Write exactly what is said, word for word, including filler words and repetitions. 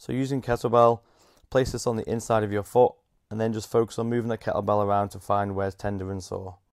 So using kettlebell, place this on the inside of your foot and then just focus on moving the kettlebell around to find where's tender and sore.